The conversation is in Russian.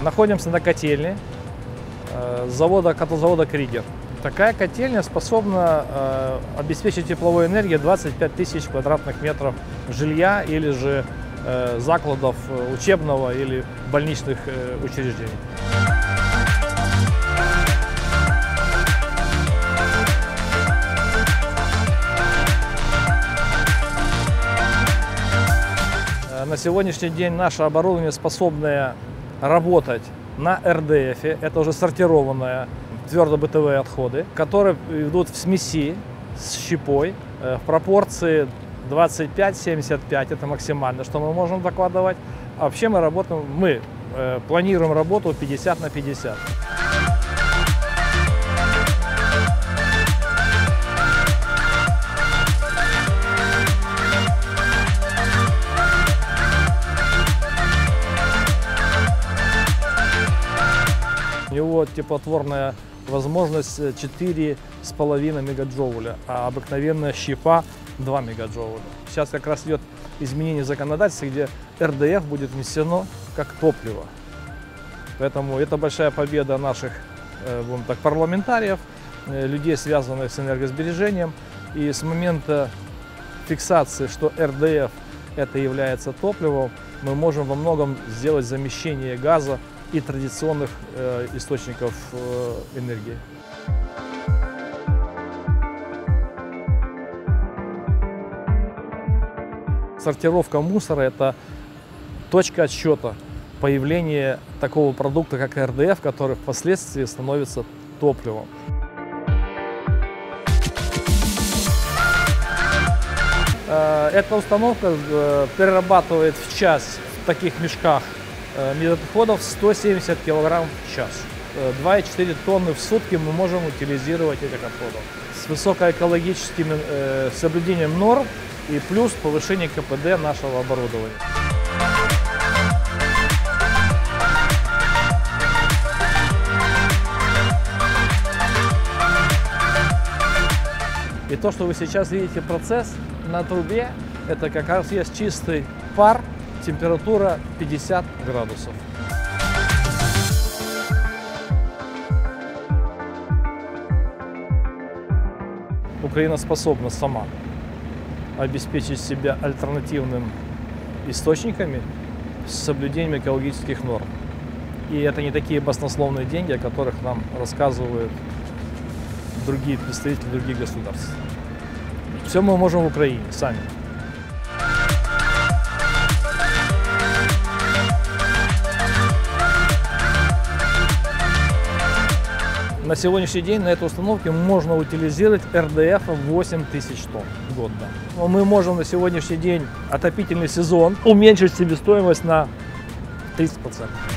Находимся на котельне котлозавода «Кригер». Такая котельня способна обеспечить тепловой энергией 25 тысяч квадратных метров жилья или же закладов учебного или больничных учреждений. На сегодняшний день наше оборудование способное работать на РДФ, это уже сортированные твердобытовые отходы, которые идут в смеси с щепой в пропорции 25-75, это максимально, что мы можем докладывать. А вообще мы планируем работу 50 на 50. У него теплотворная возможность 4,5 мегаджоуля, а обыкновенная щепа 2 мегаджоуля. Сейчас как раз идет изменение законодательства, где РДФ будет внесено как топливо. Поэтому это большая победа наших парламентариев, людей, связанных с энергосбережением. И с момента фиксации, что РДФ это является топливом, мы можем во многом сделать замещение газа и традиционных источников энергии. Сортировка мусора – это точка отсчета появления такого продукта, как РДФ, который впоследствии становится топливом. Эта установка перерабатывает в час в таких мешках отходов 170 килограмм в час. 2,4 тонны в сутки мы можем утилизировать этих отходов. С высокоэкологическим соблюдением норм и плюс повышение КПД нашего оборудования. И то, что вы сейчас видите процесс на трубе, это как раз есть чистый пар. Температура 50 градусов. Украина способна сама обеспечить себя альтернативными источниками с соблюдением экологических норм. И это не такие баснословные деньги, о которых нам рассказывают другие представители других государств. Все мы можем в Украине сами. На сегодняшний день на этой установке можно утилизировать РДФ 8000 тонн в год. Да. Мы можем на сегодняшний день отопительный сезон уменьшить себестоимость на 30%.